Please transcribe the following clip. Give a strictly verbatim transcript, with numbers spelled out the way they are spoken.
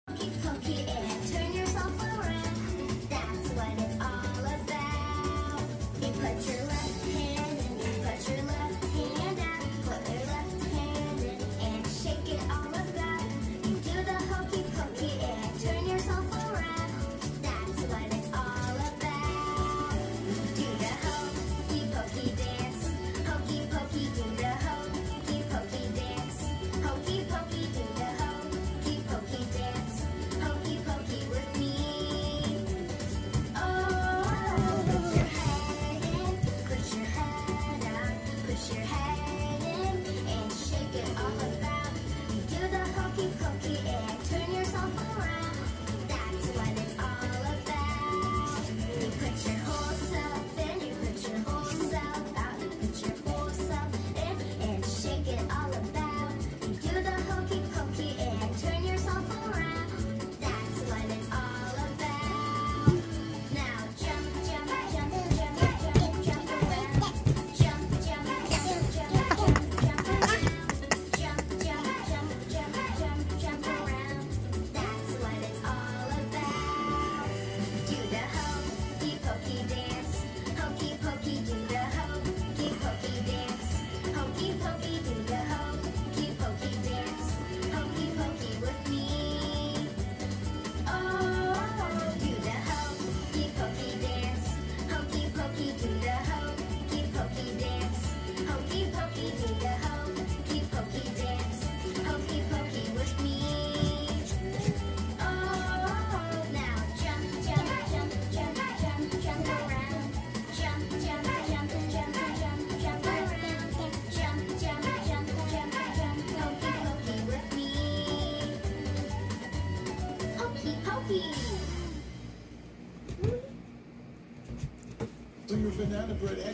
Hokey pokey and turn yourself around. That's what it's all about. You put your left hand in, you put your left hand out. Put your left hand in and shake it all about. You do the hokey pokey and turn yourself around. That's what it's all about. Do the hokey pokey dance. Hokey pokey, do the hokey pokey dance. Hokey pokey, do the hokey pokey dance. Hokey pokey with me. Oh, put your head in, put your head out, put your head in and shake it all about. You do the hokey pokey and turn yourself around. That's what it's all about. You put your whole self in, you put your whole self out, you put your whole self in and shake it all about. You do the hokey pokey and turn yourself around. That's what it's all about. Now jump, jump, jump, jump, jump, jump around. Jump, jump, jump, jump, jump, jump around. Jump, jump, jump, jump, jump, jump around. That's what it's all about. Do the hokey pokey dance. Hokey pokey, do the hokey pokey dance. Hokey pokey, do the hokey pokey dance. Hokey pokey with me. Oh, do the hokey pokey dance. Hokey pokey, do the hokey pokey dance. Hokey pokey, do the hokey pokey dance. Hokey pokey with me. Oh, now jump, jump, jump, jump, jump, jump around. Jump, jump, jump, jump, jump, jump around. Jump, jump, jump, jump, jump, hokey pokey with me. Hokey pokey. So your banana bread